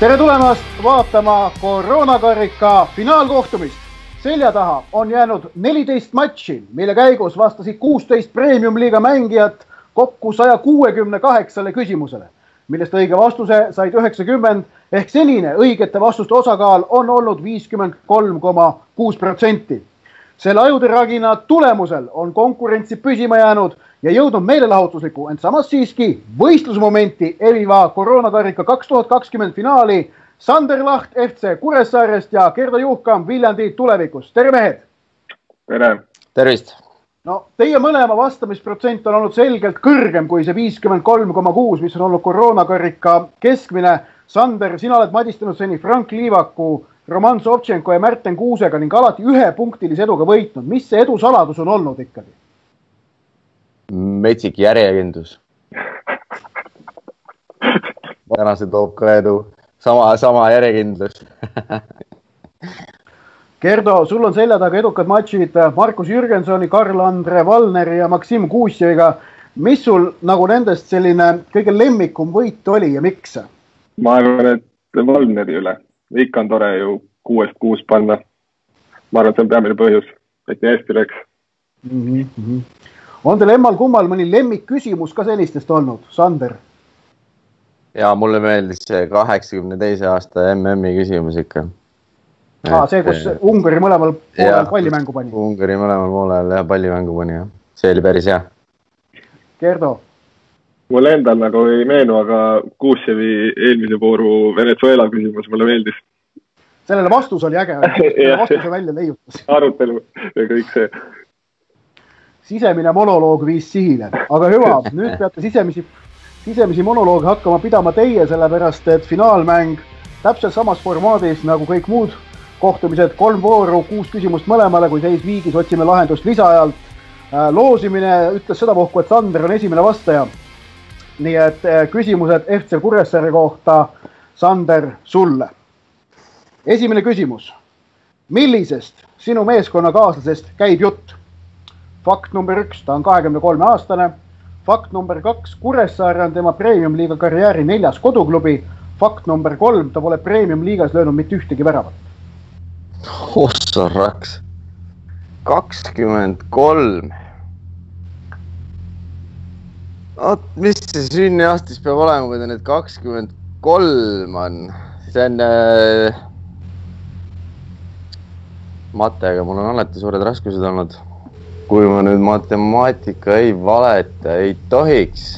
Tere tulemast vaatama koroonakarika finaalkohtumist. Selja taha on jäänud 14 matši, mille käigus vastasid 16 Premium-liiga mängijat kokku 168 küsimusele, millest õige vastuse said 90 ehk senine õigete vastuste osakaal on olnud 53,6%. Selle ajuderagina tulemusel on konkurentsi püsima jäänud ja jõudnud meelelahutusliku, ent samas siiski võistlusmomenti eviva koroonakarika 2020 finaali Sander Laht FC Kuressaarest ja Gerdo Juhkam Viljandi Tulevikust. Tere mehed! Tere! Tervist! No, teie mõlema vastamisprotsent on olnud selgelt kõrgem kui see 53,6, mis on olnud koroonakarika keskmine. Sander, sina oled madistanud seni Frank Liivaku, Roman Sovtšenko ja Märten Kuusega ning alati ühepunktilise eduga võitnud. Mis see edu saladus on olnud ikkagi? Metsik järjekindlus. Tänase toob ka edu. Sama järjekindlus. Gerdo, sul on selja taga edukad matšid Markus Jürgensoni, Karl-Andre Valneri ja Maksim Kuusjeviga. Mis sul nagu nendest selline kõige lemmikum võit oli ja miks? Ma arvan, et Valneri üle. Ikka on tore ju 6-6 panna. Ma arvan, et see on peamine põhjus, et nii hästi läks. On teil emmal kummal mõni lemmikküsimus ka sellistest olnud, Sander? Ja mulle meeldis see 82. aasta MM-i küsimus ikka. See, kus Ungari mõlemal poolel pallimängu pani. Ungari mõlemal poolel ja pallimängu pani, jah. See oli päris hea. Gerdo? Mulle endal nagu ei meenu, aga Kuusjevi eelmise vooru Venezuela küsimus mulle meeldis. Sellele vastus oli äge. Vastuse välja leiutas. Arutelu ja kõik see. Sisemine monoloog viis sihile. Aga hüva, nüüd peate sisemisi monoloogi hakkama pidama teie, sellepärast et finaalmäng täpselt samas formaadis nagu kõik muud kohtumised, 3 vooru, 6 küsimust mõlemale, kui seis viigis, otsime lahendust lisaajalt. Loosimine ütles seda puhku, et Sander on esimene vastaja. Nii et küsimused FC Kuressaare kohta, Sander, sulle. Esimene küsimus. Millisest sinu meeskonnakaaslasest käib jutt? Fakt number 1, ta on 23-aastane. Fakt number 2, Kuressaare on tema Premium-liiga karjääri 4. koduklubi. Fakt number 3, ta pole Premium-liigas löönud mitte ühtegi väravat. Ossaraks. 23. Oot, mis see sünniaastis peab olema, kui ta nüüd 23 on? See on... Matega mul on alati suured raskused olnud. Kui ma nüüd matemaatika ei valeta, ei tohiks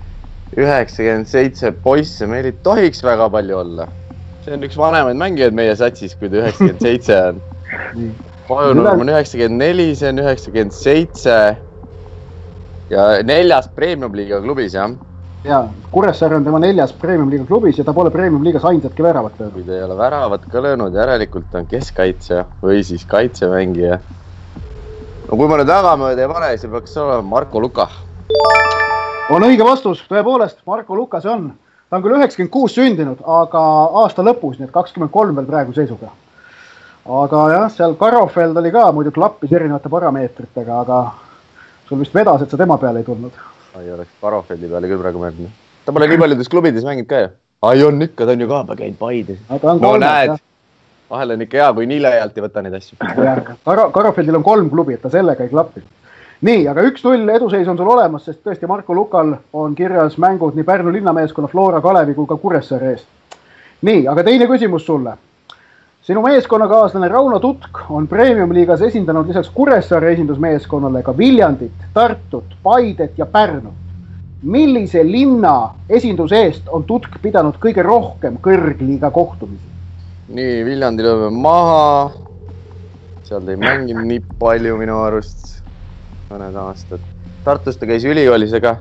97 poisse, meil ei tohiks väga palju olla. See on üks vanemaid mängijaid meie satsis, kui ta 97 on. Pajunurm on 94, see on 97 ja 4. Premium-liiga klubis, jah? Ja, Kuressaare on tema 4. Premium-liiga klubis ja ta pole Premium-liigas ainsatki väravat löönud. Kui ta ei ole väravat ka löönud, järelikult on keskkaitsja või siis kaitsemängija. No kui ma nüüd väga mööda ei pane, siis peaks olema Marko Luka. On õige vastus, tõepoolest, Marko Luka see on. Ta on küll 96 sündinud, aga aasta lõpus, nii et 23 veel praegu seisuga. Aga jah, seal Karofeld oli ka muidu klappis erinevate parameetritega, aga sul vist vedas, et sa tema peale ei tulnud. Ei oleks Karofeldi peale küll praegu mänginud. Ta pole nii paljudes klubides mängid ka ju. Ai on ikka, ta on ju ka käinud Paides. No näed, vahel on ikka hea, kui nii leialt ei võta neid asju. Karofeldil on 3 klubi, et ta sellega ei klappi. Nii, aga 1-0 eduseis on sul olemas, sest tõesti Marko Lukal on kirjas mängud nii Pärnu linnameeskonna Flora Kalevi kui ka Kuressaare eest. Nii, aga teine küsimus sulle. Sinu meeskonnakaaslane Rauno Tutk on Premium-liigas esindanud lisaks Kuressaare esindusmeeskonnale ka Viljandit, Tartut, Paidet ja Pärnut. Millise linna esinduse eest on Tutk pidanud kõige rohkem kõrgliiga kohtumisi? Nii, Viljandi lööme maha. Seal ei mänginud nii palju minu arust mõned aastad. Tartus ta käis ülikoolis ka.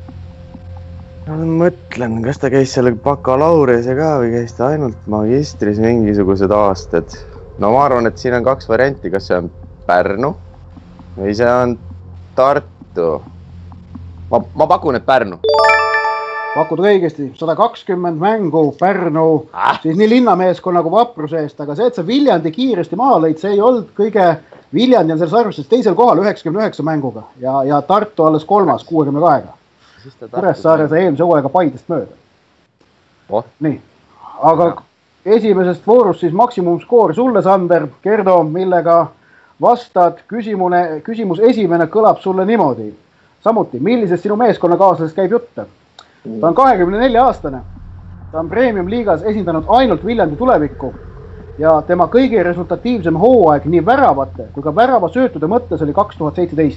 Mõtlen, kas ta käis selle bakalaureuse ka või käis ta ainult magistris mingisugused aastad. No ma arvan, et siin on 2 varianti, kas see on Pärnu või see on Tartu. Ma pakun, et Pärnu. Pakud õigesti, 120 mängu Pärnu, siis nii linnameeskonna kui Vapruse eest, aga see, et sa Viljandi kiiresti maha lõid, see ei olnud kõige Viljandi on selles arvustuses teisel kohal 99 mänguga ja Tartu alles 3. 62-ga. Kuressaare sai eelmise hooaega Paidest mööda. Nii, aga esimesest voorust siis maksimumskoor sulle, Sander. Gerdo, millega vastad? Küsimus esimene kõlab sulle niimoodi. Samuti, millisest sinu meeskonnakaaslasest käib jutt? Ta on 24-aastane. Ta on Premium liigas esindanud ainult Viljandi Tulevikku ja tema kõige resultatiivsem hooaeg nii väravate kui ka värava söötude mõttes oli 2017.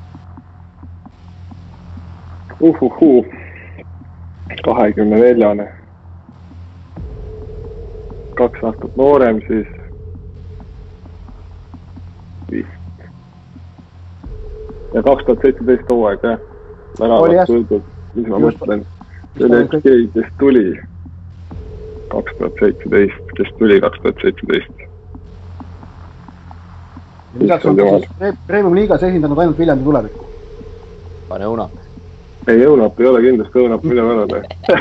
24-ne. 2 aastat noorem siis. Vist. Ja 2017 hooaeg, jah. Väravat söötud, mis ma mõtlen. See oli üks keegi, kes tuli 2017, kes tuli 2017. Lisaks on Premium liigas esindanud ainult Viljandi Tulevikku. Pane Õunap. Ei, Õunap ei ole kindlasti Õunap, mida mõnda.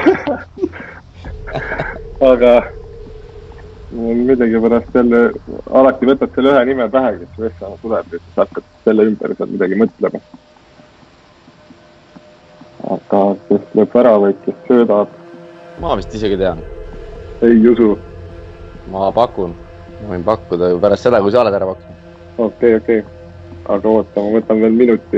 Aga midagi pärast jälle alati võtad selle ühe nime pähe, kes Vessama tuleb ja siis hakkad selle ümber seal midagi mõtlema. Aga kes lööb väravaid, kes söödab? Ma vist isegi tean. Ei usu. Ma pakun. Ma võin pakkuda ju pärast seda, kui sa oled ära pakkunud. Okei. Aga oota, ma võtan veel minuti.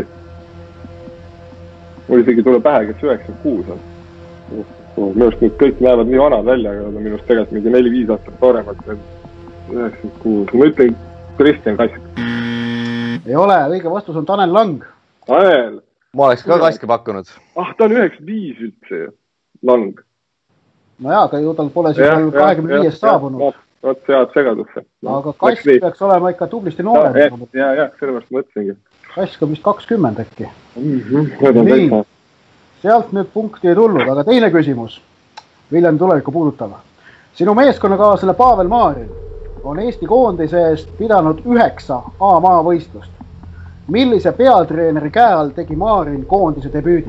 Mul isegi tuleb pähe, kes 96 on. Minust nüüd kõik näevad nii vanad välja, aga minust tegelikult mingi 4-5 aastat tooremad. 96. Ma ütlen Kristjan Kask. Ei ole, õige vastus on Tanel Lang. Tanel! Ma oleks ka Kaske pakkunud. Ta on 95 üldse ju. Lang. No jaa, aga ju tal pole siis 25 saabunud. Vot sead segadusse. Aga Kask peaks olema ikka tublisti noorem. Jah, sellepärast mõtlesingi. Kask on vist 20 äkki. Nii, sealt nüüd punkti ei tulnud, aga teine küsimus. Viljandi Tulevikku puudutav. Sinu meeskonnakaaslane Pavel Maarin on Eesti koondise eest pidanud 9 A-maa võistlust. Millise peatreeneri käe all tegi Maarin koondise debüüdi?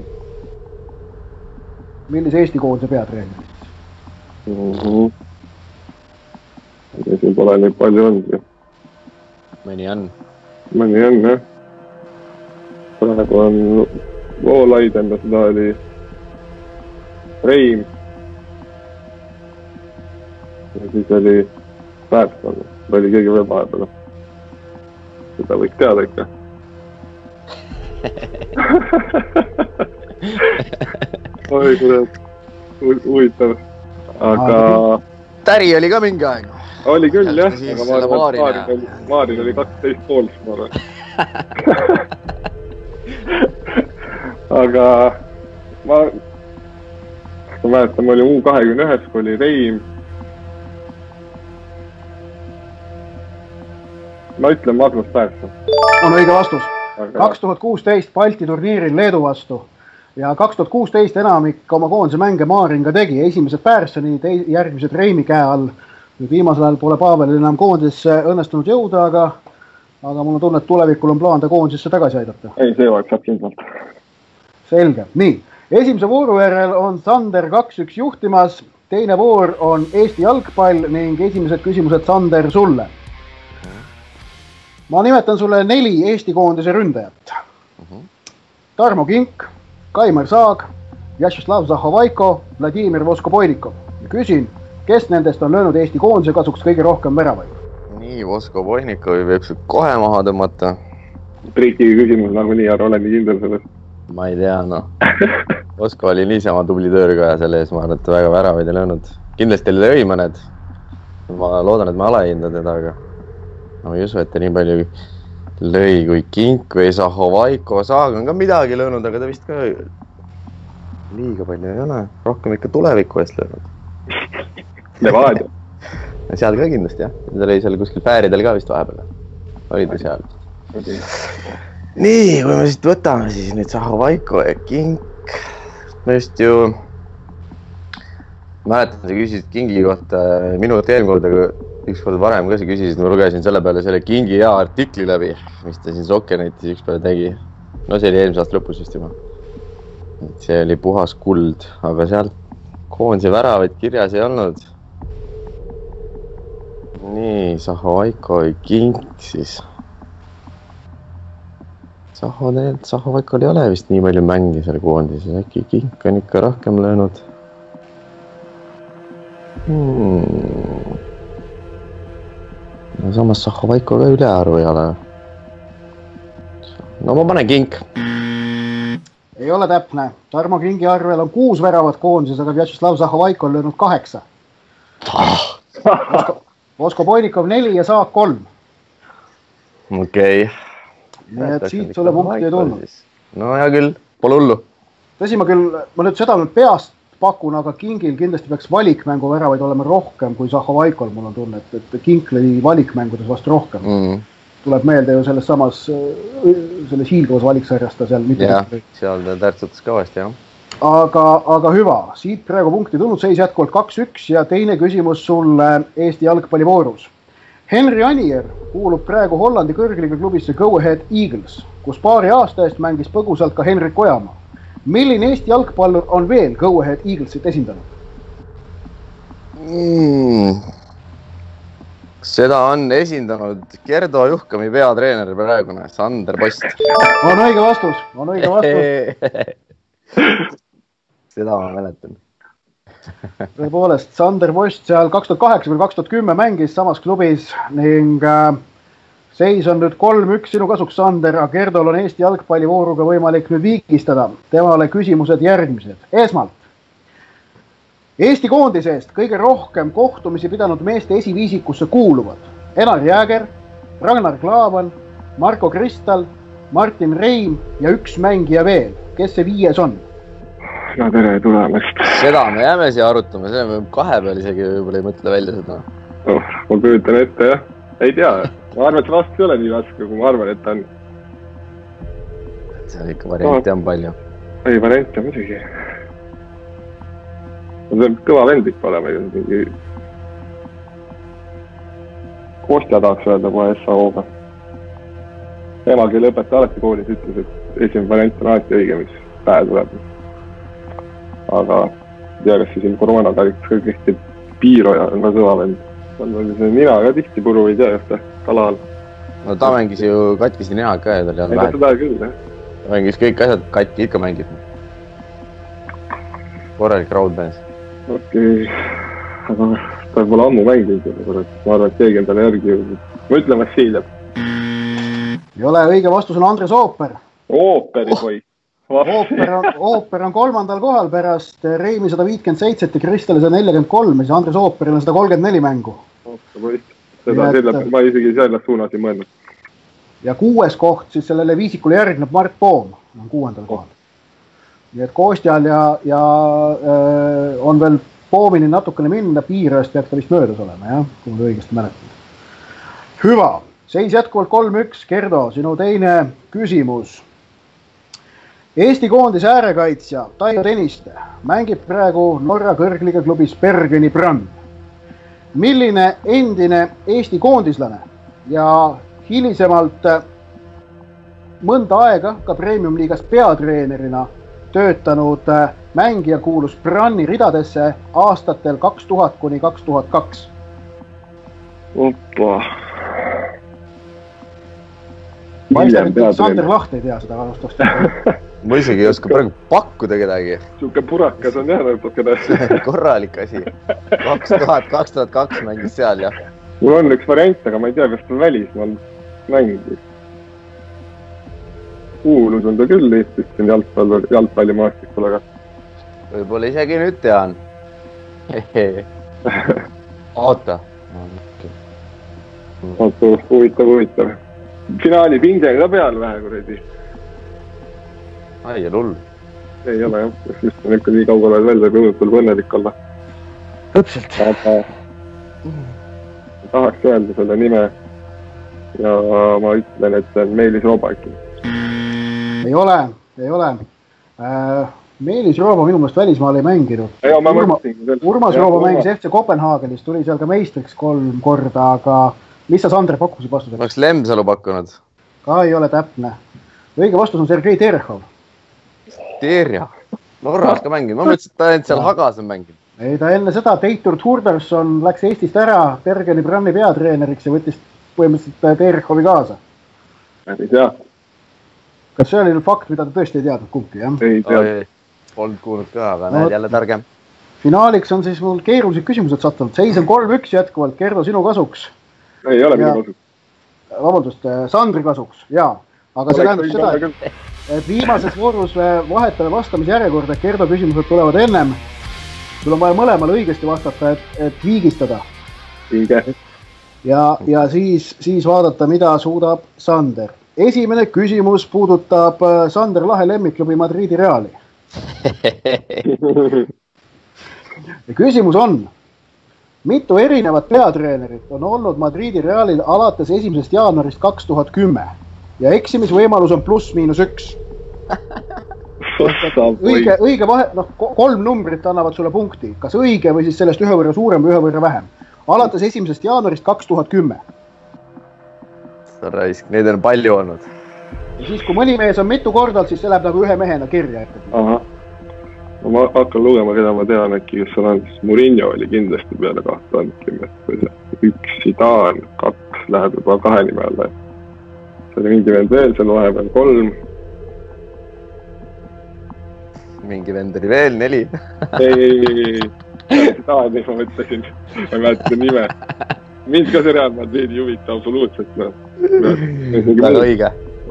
Millise Eesti koondise peatreeneri? Siin pole nii palju olnud. Mõni on, jah. Praegu on Voolaid enda, seda oli Reim. Ja siis oli Päärston. Ta oli keegi veel vahepeal. Seda võiks teada ikka. Oi, kurat. Huvitav. Aga... Täri oli ka mingi aeg. Oli küll, jah. Aga Maarin oli 12 pool, ma arvan. Aga ma mäletan, ma olin U21, kui oli Reim. Ma ütlen Magnus Päärston. On õige vastus. 2016 Balti turniiril Leedu vastu ja 2016 enamik oma koondise mänge Maarin ka tegi. Esimesed Pärssoni, järgmised Reimi käe all. Nüüd viimasel ajal pole Pavelil enam koondisesse õnnestunud jõuda, aga mul on tunne, et tulevikul on plaan ta koondisesse tagasi aidata. Ei, see oleks saab kindlalt. Selge. Nii, esimese vooru järel on Sander 2-1 juhtimas. Teine voor on Eesti jalgpall ning esimesed küsimused Sander sulle. Ma nimetan sulle 4 Eesti koondise ründajat. Tarmo Kink, Kaimar Saag, Vjačeslav Zahovaiko, Vladimir Voskoboinikov. Küsin, kes nendest on löönud Eesti koondise kasuks kõige rohkem väravaid? Nii, Voskoboinikovi võib kohe maha tõmmata. Triiki küsimus nagu nii, aga olen nii kindel sellest. Ma ei tea, Vosko oli niisama tubli tööga ja selle ees ma arvan, et väga väravaid ei löönud. Kindlasti lõi mõned. Ma loodan, et ma alahindan teda, aga ma ei usu, et ta nii palju lõi kui Kink või Zahovaiko. Saag on ka midagi löönud, aga ta vist ka liiga palju ei ole. Rohkem ikka tuleviku eest löönud. Levadia. Seal ka kindlasti, jah. Ta oli seal kuskil Pääridel ka vist vahepeal. Olid ta seal. Nii, kui me siit võtame, siis nüüd Zahovaiko ja Kink. Ma just ju mäletan, sa küsisid Kingi kohta minut eelkord, aga üks kord varem ka sa küsisid, ma lugesin selle peale selle Kingi hea artikli läbi, mis ta siin Soccernetis üks päev tegi. No see oli eelmise aasta lõpus vist juba. See oli puhas kuld, aga sealt koondise väravaid kirjas ei olnud. Nii, Zahovaiko ja Kink siis. Zahovaikol ei ole vist nii palju mängi seal koondises, äkki Kink on ikka rohkem löönud. No samas Zahhovaiko ka ülearu ei ole. No ma panen Kink. Ei ole täpne. Tarmo Kingi arvel on 6 väravat koondises, aga Vjatšeslav Zahhovaiko on löönud 8. Vosko Boinikov 4 ja Saak 3. Okei. Nii et siit sulle punkti ei tulnud. No hea küll, pole hullu. Tõsi, ma nüüd seda peast pakun, aga Kingil kindlasti peaks valikmängu väravaid olema rohkem kui Zahhovaikol, mul on tunne, et King lõi valikmängudes vast rohkem. Tuleb meelde ju selles samas, selles hiilgavas valiksarjast ta seal mitte. Jah, seal ta tärtsutas kõvasti, jah. Aga hüva, siit praegu punkti tulnud, seis jätkuvalt 2-1 ja teine küsimus sulle Eesti jalgpallivoorus. Henri Anier kuulub praegu Hollandi kõrgliiga klubisse Go Ahead Eagles, kus paari aasta eest mängis põgusalt ka Henrik Ojamaa. Milline Eesti jalgpallur on veel Go Ahead Eaglesit esindanud? Seda on esindanud Gerdo Juhkami peatreener praegune, Sander Post. On õige vastus. Seda ma mäletan. Tõepoolest, Sander Post seal 2008-2010 mängis samas klubis ning seis on nüüd 3-1 sinu kasuks, Sander, aga Gerdol on Eesti jalgpallivooruga võimalik nüüd viigistada. Temale küsimused järgmised. Esmalt, Eesti koondise eest kõige rohkem kohtumisi pidanud meeste esiviisikusse kuuluvad Enar Jääger, Ragnar Klavan, Marko Kristal, Martin Reim ja üks mängija veel. Kes see 5 on? No tere tulemast. Seda me jääme siia arutama, see me 2 peal isegi võib-olla ei mõtle välja seda. Ma püütan ette, jah. Ei tea, ma arvan, et vast ei ole nii raske, kui ma arvan, et ta on. See on ikka variante on palju. Ei, variante on muidugi. See on kõva vendlik olema. Kostja tahaks öelda kohe SAO-ga. Ema, kelle õpetaja alati koolis ütles, et esimene variant on alati õige, mis päev tuleb. Aga tea, kas siin koroona taliks kõigesti Piiro ja on ka kõva vend. Nina ka tihti puru ei tea, just kalal. No ta mängis ju katkisi nina ka ja tal ei olnud vähe. Seda küll, jah. Ta mängis kõik asjad katki, ikka mängib. Korralik raudmees. Okei. Aga ta pole ammu mänginud. Ma arvan, et keegi on talle järgi jõudnud. Ma ütlen Vassiljev. Ei ole, õige vastus on Andres Ooper. Ooperi poiss. Ooper on 3. kohal pärast Reimi 157 ja Kristale 143 ja Andres Ooperil on 134 mängu. Ma isegi selles suunas ei mõelnud. Ja 6. koht siis sellele viisikule järgneb Mart Poom, on 6. kohal. Nii et Kostjal ja on veel Poomini natukene minna, Piirajast peaks ta vist möödas olema, jah, kui ma õigesti mäletan. Hüva, seis jätkuvalt 3-1, Gerdo, sinu teine küsimus. Eesti koondise äärekaitsja Taio Tõniste mängib praegu Norra kõrgliiga klubis Bergeni Brann. Milline endine Eesti koondislane ja hilisemalt mõnda aega ka Premium-liigas peatreenerina töötanud mängija kuulus Branni ridadesse aastatel 2000–2002? Oppa. Sander Laht ei tea seda vastust. Ma isegi ei oska praegu pakkuda kedagi. Suke purakas on jah natukene. Korralik asi. 2002 mängis seal, jah. Mul on üks variant, aga ma ei tea, kas ta välismaal mängis. Kuulus on ta küll Eestist jalgpallimaastikul, aga... Võib-olla isegi nüüd tean. Oota. Huvitav. Finaali pinge ka peal vähe, kuredi. Ai, ja lull. Ei ole jah, just on ikka nii kaugele välja jõudnud, tuleb õnnelik olla. Täpselt. Tahaks öelda selle nime ja ma ütlen, et see on Meelis Rooba äkki. Ei ole. Meelis Rooba minu mõelest välismaal ei mänginud. Urmas Rooba mängis FC Kopenhaagenis, tuli seal ka meistriks 3 korda, aga mis sa Sander pakkusid vastuseks? Ma oleks Lemsalu pakkunud. Ka ei ole täpne. Õige vastus on Sergei Terehov. Terja. Norras ka mängib. Ma mõtlesin, et ta end seal Hagas on mänginud. Ei, ta enne seda Teitur Thurderson läks Eestist ära Bergeni Branni peatreeneriks ja võttis põhimõtteliselt Terehovi kaasa. Ei tea. Kas see oli fakt, mida ta tõesti ei teadnud kumbki, jah? Ei tea. Polnud kuulnud ka, aga näed jälle targem. finaaliks on siis mul keerulised küsimused sattunud. Seis on 3-1 jätkuvalt. Kerdo, sinu kasuks. Ei ole minu kasuks. Vabandust, Sandri kasuks, jaa. Aga see tähendab seda, et viimases voorus vahetame vastamise järjekorda, et Kerdo küsimused tulevad ennem. Sul on vaja mõlemale õigesti vastata, et viigistada. Inge. Ja siis vaadata, mida suudab Sander. Esimene küsimus puudutab Sander Lahe lemmikklubi Madridi Reali. Ja küsimus on, mitu erinevat peatreenerit on olnud Madridi Realil alates 1. jaanuarist 2010 ja eksimisvõimalus on +-1. Õige vahe, 3 numbrit annavad sulle punkti, kas õige või siis sellest ühe võrra suurem või ühe võrra vähem. Alates 1. jaanuarist 2010. Raisk, neid on palju olnud. Ja siis, kui mõni mees on mitu kordalt, siis see läheb nagu ühe mehena kirja. Aha. Ma hakkan lugema, keda ma tean äkki, kes on andis. Mourinho oli kindlasti peale 2010. 1 Zidane, 2 läheb juba 2 nime alla. See oli mingi vend veel, seal vahepeal 3. Mingi vend oli veel 4. Ei. Zidane, ma mõtlesin. Ma mäletan nime. Mind ka see Real Madridi juvita absoluutselt. Väga õige.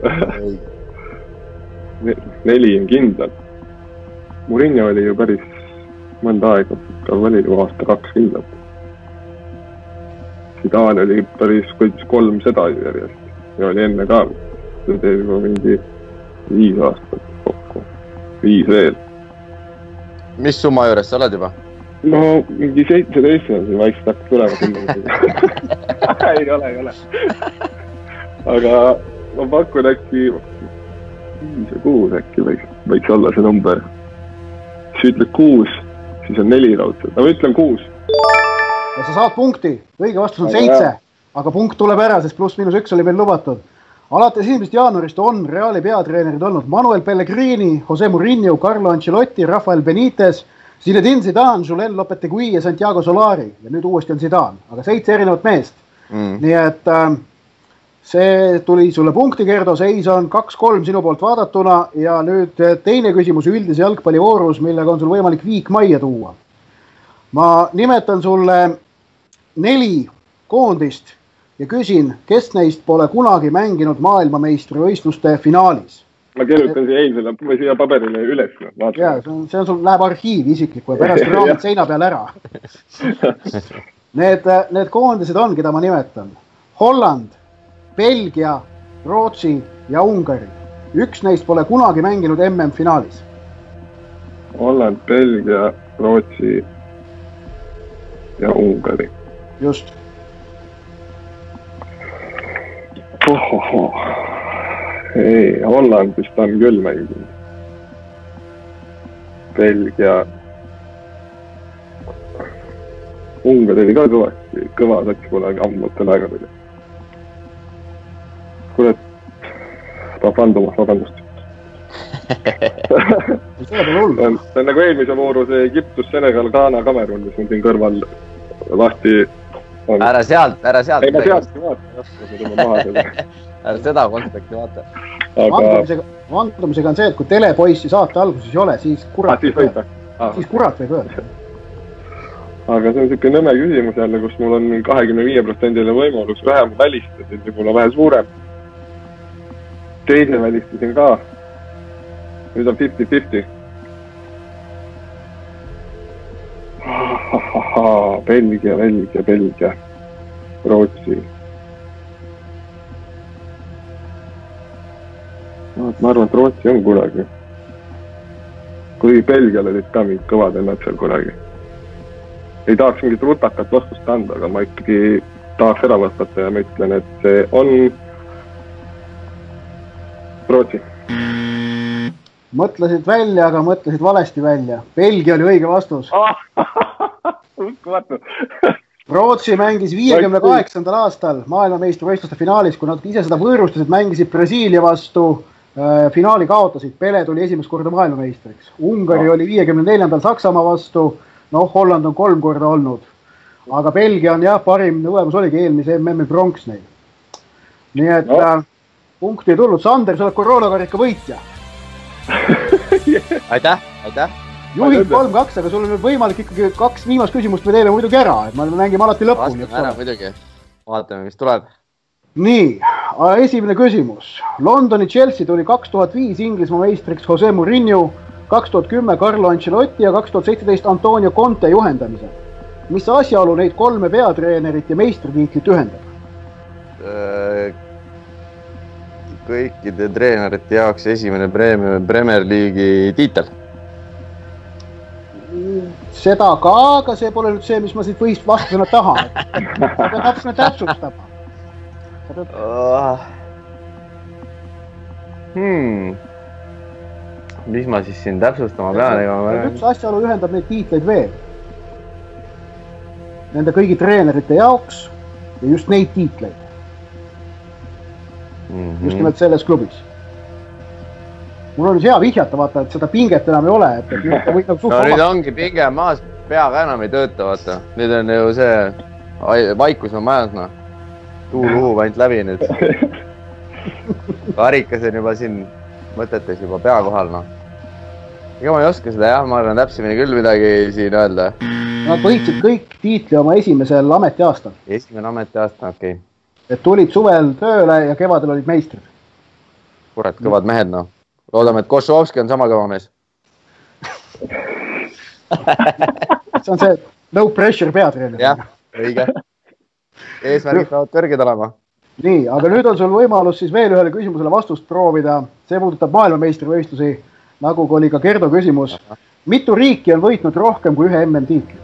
4 on kindlalt. Mourinho oli ju päris mõnda aega, ka oli ju aasta 2 kindlalt. Zidane oli päris 3 seda järjest ja oli enne ka. See teeb juba mingi 5 aastat kokku. 5 veel. Mis summa juures sa oled juba? No mingi 17 on see vaikselt hakkas tulema. Ei ole. Aga ma pakun äkki 5 ja 6 äkki võiks olla see number. Siis ütled 6, siis on 4 raudselt. Ma ütlen 6. Ja sa saad punkti. Õige vastus on 7. Aga punkt tuleb ära, sest +-1 oli veel lubatud. Alates 1. jaanuarist on Reali peatreenerid olnud Manuel Pellegrini, Jose Mourinho, Carlo Ancelotti, Rafael Benitez, Zinedine Zidane, Julen Lopetegui ja Santiago Solari. Ja nüüd uuesti on Zidane. Aga 7 erinevat meest. Nii et see tuli sulle punkti, Kerdo. Seis on 2-3 sinu poolt vaadatuna. Ja nüüd teine küsimus üldise jalgpallivoorus, millega on sul võimalik viik majja tuua. Ma nimetan sulle 4 koondist ja küsin, kes neist pole kunagi mänginud maailmameistrivõistluste finaalis. Ma kirjutan siia paberile üles. Ja, see on sul läheb arhiivi isiklikku ja pärast raamid seina peal ära. Need koondised on, keda ma nimetan. Holland, Belgia, Rootsi ja Ungari. Üks neist pole kunagi mänginud MM-finaalis. Holland, Belgia, Rootsi ja Ungari. Just. Ei, Hollandist on küll mänginud. Belgia. Ungari oli ka kõva sats kunagi ammutel aegadel. Kurat, vabandust. See on nagu eelmise vooru see Egiptus, Senegal, Ghana, Kamerun, mis on siin kõrval lahti on. Ära sealt. Ei, ma sealt vaata. Ära seda konspekti vaata. Vandumisega on see, et kui telepoissi saate alguses ei ole, siis kurat võib öelda. Aga see on siuke nõme küsimus jälle, kus mul on 25% võimalus vähem välistasid, võib-olla vähe suurem. Teise välistasin ka. Nüüd on 50-50. Belgia. Rootsi. Ma arvan, et Rootsi on kunagi. Kui Belgial olid ka mingid kõvad ennad seal kunagi. Ei tahaks mingit rutakat vastust anda, aga ma ikkagi tahaks ära vastata ja ma ütlen, et see on Rootsi. Mõtlesid välja, aga mõtlesid valesti välja. Belgia oli õige vastus. Uskuvatu. Rootsi mängis 58. aastal maailmameistrivõistluste finaalis, kui nad ise seda võõrustasid, mängisid Brasiilia vastu, finaali kaotasid. Pele tuli esimest korda maailmameistriks. Ungari oli 54. Saksamaa vastu, Holland on 3 korda olnud. Aga Belgia on parim tulemus oligi eelmise MM-i bronks neil. Nii et punkti ei tulnud. Sander, sa oled koroonakarika võitja. Aitäh. juhid 3-2, aga sul on nüüd võimalik ikkagi 2 viimast küsimust me teeme muidugi ära, et me mängime alati lõpuni. Vastame ära muidugi. Vaatame, mis tuleb. Nii, esimene küsimus. Londoni Chelsea tuli 2005 Inglismaa meistriks Jose Mourinho, 2010 Carlo Ancelotti ja 2017 Antonio Conte juhendamisel. Mis asjaolu neid 3 peatreenerit ja meistritiitlit ühendab? Kõikide treenerite jaoks esimene Premier League'i tiitel. Seda ka, aga see pole nüüd see, mis ma siit võist vastusena tahan. Sa pead täpsustama. Mis ma siis siin täpsustama pean? Üks asjaolu ühendab neid tiitleid veel. Nende kõigi treenerite jaoks ja just neid tiitleid. Just nimelt selles klubis. Mul on hea vihjata, vaata, et seda pinget enam ei ole. Nüüd ongi pinge maas, peaga enam ei tööta, vaata. Nüüd on ju see vaikus on majas, tuuluhub ainult läbi nüüd. Karikas on juba siin mõtetes juba pea kohal, Ega ma ei oska seda, jah, ma arvan täpsemini küll midagi siin öelda. Nad võitsid kõik tiitli oma esimesel ametiaastal. Esimene ametiaasta, okei. Et tulid suvel tööle ja kevadel olid meistrid. Kurat, kõvad mehed, Loodame, et Košovski on sama kõva mees. See on see no pressure peatreener. Jah, õige. Eesmärgid peavad kõrged olema. Nii, aga nüüd on sul võimalus siis veel ühele küsimusele vastust proovida. See puudutab maailmameistrivõistlusi, nagu oli ka Gerdo küsimus. Mitu riiki on võitnud rohkem kui ühe MM-tiitli?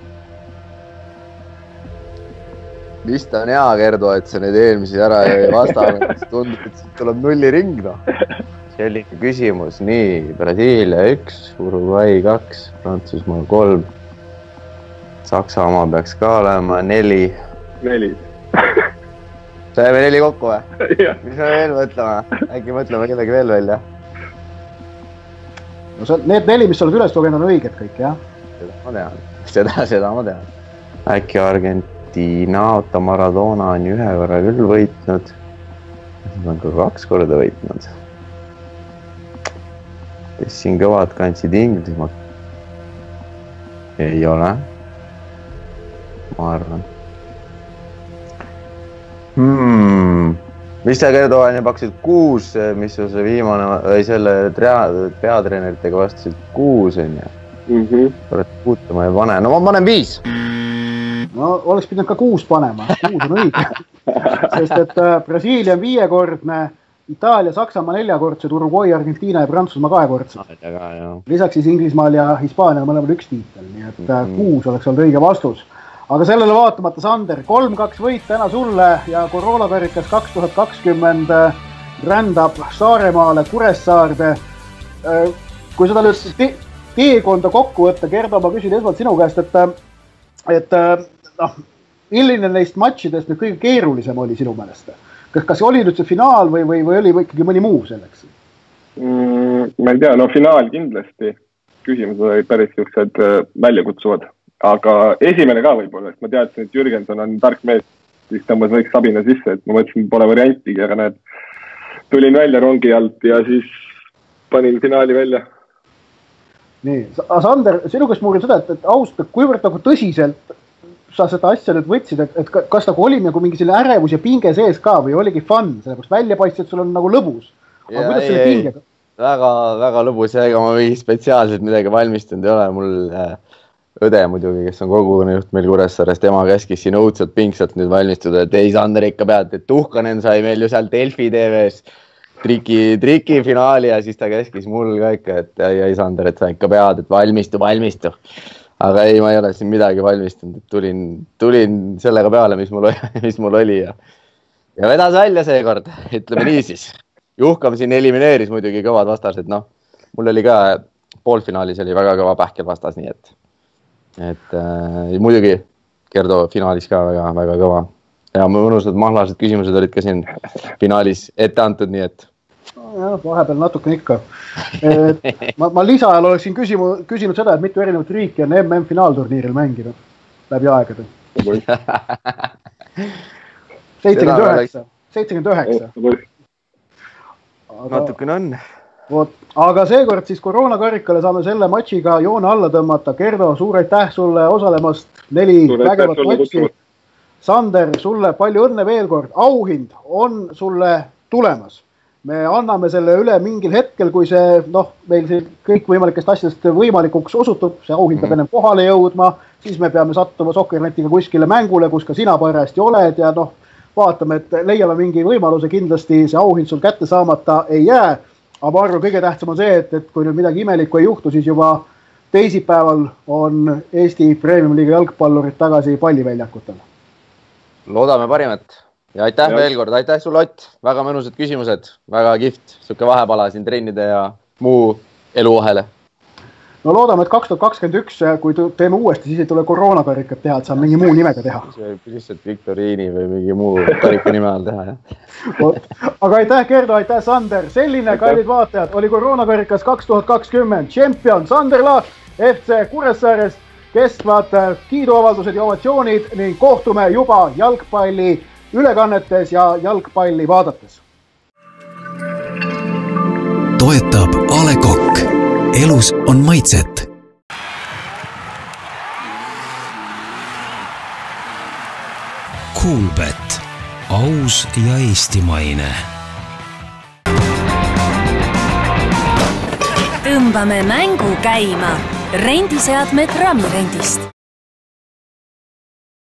Vist on hea, Gerdo, et sa neid eelmisi ära ei vastanud. Tundub, et siit tuleb nulliring, Selline küsimus. Nii, Brasiilia 1, Uruguay 2, Prantsusmaa 3. Saksamaa peaks ka olema 4. 4. Saime 4 kokku või? Mis me veel mõtlema? Äkki mõtleme kellegi veel välja? No need 4, mis sa oled üles lugenud, on õiged kõik, jah? Seda ma tean. Äkki Argentiina, Maradona on ühe korra küll võitnud. Nad on ka 2 korda võitnud. Kes siin kõvad kandsid Inglismaa? Ei ole. Ma arvan. Mis sa, Gerdo, enne paksid 6, mis su see viimane, või selle peatreeneritega vastasid 6, on ju? Puutama ei pane. No ma panen 5. No oleks pidanud ka 6 panema. 6 on õige. Sest et Brasiilia on 5-kordne, Itaalia, Saksamaa 4-kordsed, Uruguay, Argentiina ja Prantsusmaa 2-kordsed. Lisaks siis Inglismaal ja Hispaania mõlemal 1 tiitel, nii et 6 oleks olnud õige vastus. Aga sellele vaatamata, Sander, 3-2 võit täna sulle ja koroonakarikas 2020 rändab Saaremaale, Kuressaarde. Kui seda nüüd teekonda kokku võtta, Gerdo, ma küsin esmalt sinu käest, et milline neist matšidest nüüd kõige keerulisem oli sinu meelest? Kas oli nüüd see finaal või oli ikkagi mõni muu selleks? Ma ei tea, finaal kindlasti. Küsimused olid päris sellised väljakutsuvad. Aga esimene ka võib-olla, et ma teadsin, et Jürgenson on tark mees, siis tõmbas väikse sabina sisse, et ma mõtlesin, pole variantigi, aga näed, tulin välja rongi alt ja siis panin finaali välja. Nii, Sander, sinu käest ma uurin seda, et ausalt, kuivõrd nagu tõsiselt sa seda asja nüüd võtsid, et kas nagu oli nagu mingi selline ärevus ja pinge sees ka või oligi fun, sellepärast välja paistis, et sul on nagu lõbus. Aga kuidas selle pingega? Väga lõbus, ega ma spetsiaalselt midagi valmistunud ei ole, mul õde muidugi, kes on kogukonnajuht meil Kuressaares, tema käskis siin õudselt pingsalt nüüd valmistuda, et ei, Sander ikka pead, et Tuhkanen sai meil ju seal Delfi TV-s triki finaali ja siis ta käskis mul ka ikka, et ei, Sander, et sa ikka pead, et valmistu. Aga ei, ma ei ole siin midagi valmistunud, et tulin sellega peale, mis mul oli ja vedas välja seekord, ütleme nii siis. Juhkam siin elimineeris muidugi kõvad vastased, mul oli ka poolfinaalis oli väga kõva pähkel vastas, nii et muidugi Gerdo finaalis ka väga kõva. Ja mõnusad mahlased küsimused olid ka siin finaalis ette antud, nii et... Ja, vahepeal natuke ikka. Ma lisaajal oleksin küsinud seda, et mitu erinevat riiki on MM-finaalturniiril mänginud läbi aegade. 79. Natukene on. Vot. Aga seekord siis koroonakarikale saame selle matšiga joone alla tõmmata. Gerdo, suur aitäh sulle osalemast, 4 vägevat matši. Sander, sulle palju õnne veel kord. Auhind on sulle tulemas. Me anname selle üle mingil hetkel, kui see, meil see kõik võimalikest asjadest võimalikuks osutub, see auhind peab ennem kohale jõudma, siis me peame sattuma Sokkernetiga kuskile mängule, kus ka sina parajasti oled ja vaatame, et leiame mingi võimaluse, kindlasti see auhind sul kätte saamata ei jää. Aga ma arvan, kõige tähtsam on see, et kui nüüd midagi imelikku ei juhtu, siis juba teisipäeval on Eesti Premium-liiga jalgpallurid tagasi palliväljakutel. Loodame parimat. Ja aitäh veel kord. Aitäh sulle, Ott. Väga mõnusad küsimused. Väga kihvt. Suke vahepala siin trennide ja muu elu vahele. No loodame, et 2021, kui teeme uuesti, siis ei tule koroonakarikat teha, et saab mingi muu nimega teha. See võib lihtsalt Viktoriini või mingi muu karika nime all teha, jah. Aga aitäh, Gerdo, aitäh, Sander. Selline, kallid vaatajad, oli koroonakarikas 2020. Champion Sander Laak FC Kuressaarest, kestvad kiiduavaldused ja ovatsioonid ning kohtume juba jalgpalli ülekannetes ja jalgpalli vaadates. Toetab A. Le Coq. Elus on maitset. Coolbet. Aus ja eestimaine. Tõmbame mängu käima. Rendiseadmed Rammirendist.